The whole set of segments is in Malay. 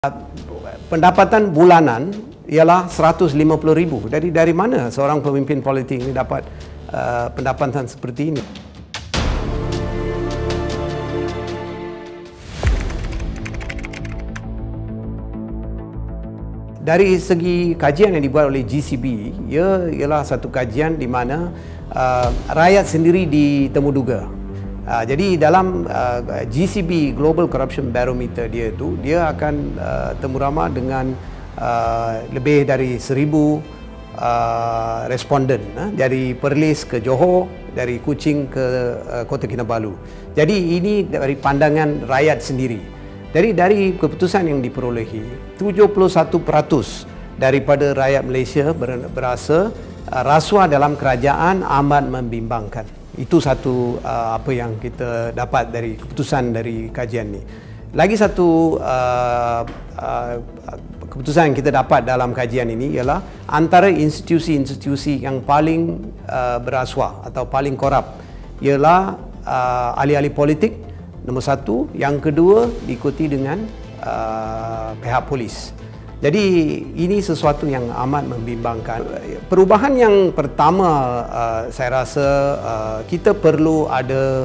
Pendapatan bulanan ialah 150,000. Dari mana seorang pemimpin politik ini dapat pendapatan seperti ini? Dari segi kajian yang dibuat oleh GCB, ia ialah satu kajian di mana rakyat sendiri ditemuduga. Jadi dalam GCB Global Corruption Barometer dia akan temurama dengan lebih dari 1,000 responden dari Perlis ke Johor, dari Kuching ke Kota Kinabalu. Jadi ini dari pandangan rakyat sendiri. Dari keputusan yang diperolehi, 71% daripada rakyat Malaysia berasa rasuah dalam kerajaan amat membimbangkan. Itu satu apa yang kita dapat dari keputusan dari kajian ini. Lagi satu keputusan yang kita dapat dalam kajian ini ialah antara institusi-institusi yang paling berasuah atau paling korup ialah ahli-ahli politik, nombor satu. Yang kedua diikuti dengan pihak polis. Jadi ini sesuatu yang amat membimbangkan. Perubahan yang pertama, saya rasa kita perlu ada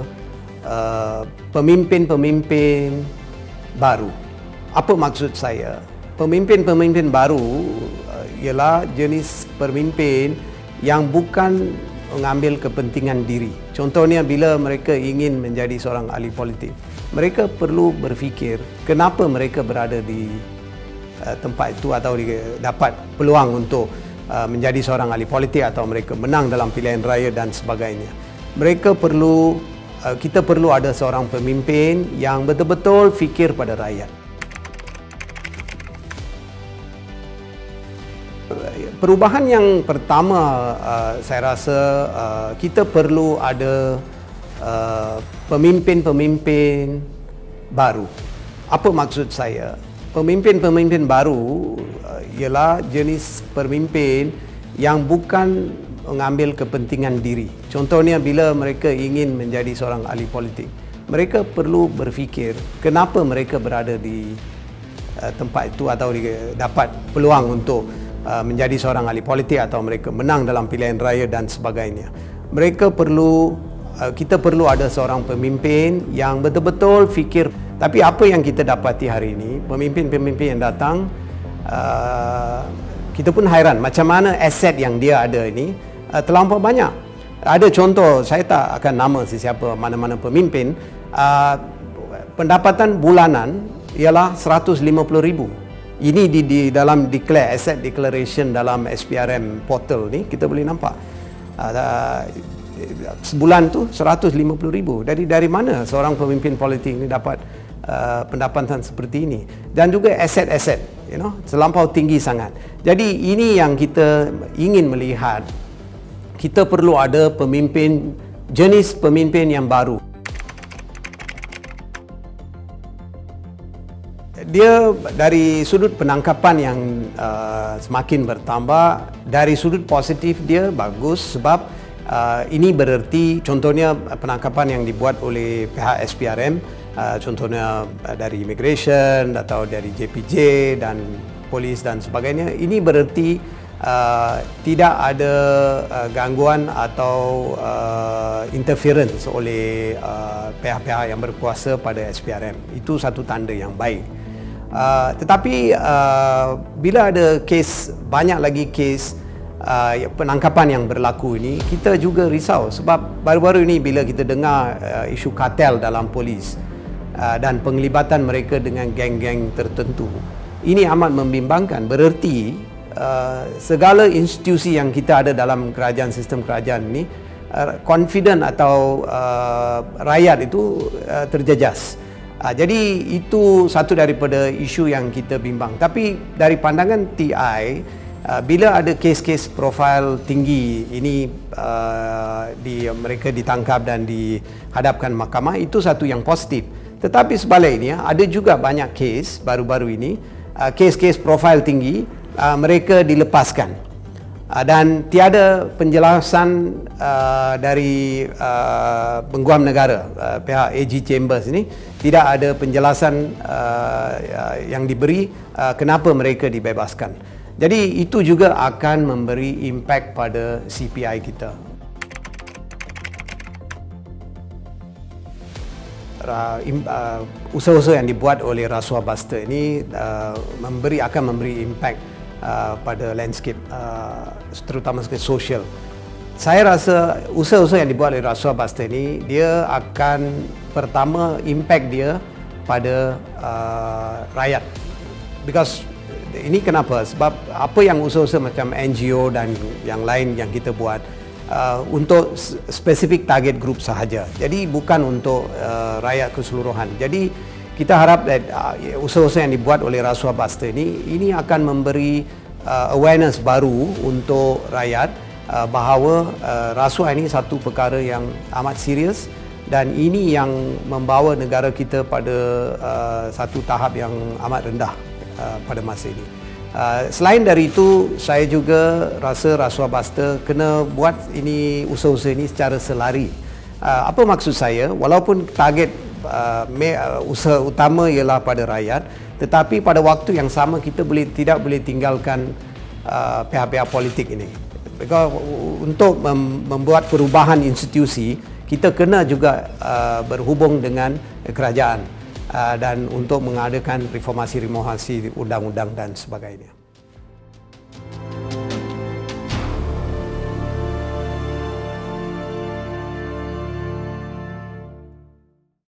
pemimpin-pemimpin baru. Apa maksud saya? Pemimpin-pemimpin baru ialah jenis pemimpin yang bukan mengambil kepentingan diri. Contohnya bila mereka ingin menjadi seorang ahli politik, mereka perlu berfikir kenapa mereka berada di tempat itu atau dapat peluang untuk menjadi seorang ahli politik atau mereka menang dalam pilihan raya dan sebagainya. Kita perlu ada seorang pemimpin yang betul-betul fikir pada rakyat. Perubahan yang pertama, saya rasa kita perlu ada pemimpin-pemimpin baru. Apa maksud saya? Pemimpin-pemimpin baru ialah jenis pemimpin yang bukan mengambil kepentingan diri. Contohnya bila mereka ingin menjadi seorang ahli politik, mereka perlu berfikir kenapa mereka berada di tempat itu atau dapat peluang untuk menjadi seorang ahli politik atau mereka menang dalam pilihan raya dan sebagainya. Kita perlu ada seorang pemimpin yang betul-betul fikir. Tapi apa yang kita dapati hari ini, pemimpin-pemimpin yang datang, kita pun hairan macam mana aset yang dia ada ini terlampau banyak. Ada contoh, saya tak akan nama sesiapa mana-mana pemimpin, pendapatan bulanan ialah 150,000. Ini di dalam declare asset declaration dalam SPRM portal ni kita boleh nampak. Sebulan tu 150,000. Dari mana seorang pemimpin politik ini dapat pendapatan seperti ini? Dan juga aset-aset, terlampau tinggi sangat. Jadi ini yang kita ingin melihat. Kita perlu ada jenis pemimpin yang baru. Dia dari sudut penangkapan yang semakin bertambah, dari sudut positif dia bagus sebab ini bererti contohnya penangkapan yang dibuat oleh pihak SPRM, contohnya dari immigration atau dari JPJ dan polis dan sebagainya. Ini bererti tidak ada gangguan atau interference oleh pihak-pihak yang berkuasa pada SPRM. Itu satu tanda yang baik. Tetapi bila ada banyak lagi kes penangkapan yang berlaku ini, kita juga risau sebab baru-baru ini bila kita dengar isu kartel dalam polis dan penglibatan mereka dengan geng-geng tertentu, ini amat membimbangkan. Bererti segala institusi yang kita ada dalam sistem kerajaan ini, confident atau rakyat itu terjejas. Jadi itu satu daripada isu yang kita bimbang. Tapi dari pandangan TI, bila ada kes-kes profil tinggi ini mereka ditangkap dan dihadapkan mahkamah, itu satu yang positif. Tetapi sebaliknya ada juga banyak kes baru-baru ini, kes-kes profil tinggi mereka dilepaskan. Dan tiada penjelasan dari Penguam Negara, pihak AG Chambers ini, tidak ada penjelasan yang diberi kenapa mereka dibebaskan. Jadi itu juga akan memberi impak pada CPI kita. Usaha-usaha yang dibuat oleh Rasuah Buster ini akan memberi impak pada landscape, terutama sekali sosial. Saya rasa usaha-usaha yang dibuat oleh Rasuah Buster ini, dia akan pertama impak dia pada rakyat. Because ini kenapa? Sebab apa yang usaha-usaha macam NGO dan yang lain yang kita buat untuk spesifik target group sahaja. Jadi bukan untuk rakyat keseluruhan. Jadi kita harap usaha-usaha yang dibuat oleh Rasuah Buster ini akan memberi awareness baru untuk rakyat bahawa rasuah ini satu perkara yang amat serius dan ini yang membawa negara kita pada satu tahap yang amat rendah pada masa ini. Selain dari itu, saya juga rasa Rasuah Buster kena buat usaha-usaha ini secara selari. Apa maksud saya? Walaupun target usaha utama ialah pada rakyat, tetapi pada waktu yang sama kita tidak boleh tinggalkan pihak-pihak politik ini. Because untuk membuat perubahan institusi, kita kena juga berhubung dengan kerajaan dan untuk mengadakan reformasi undang-undang dan sebagainya.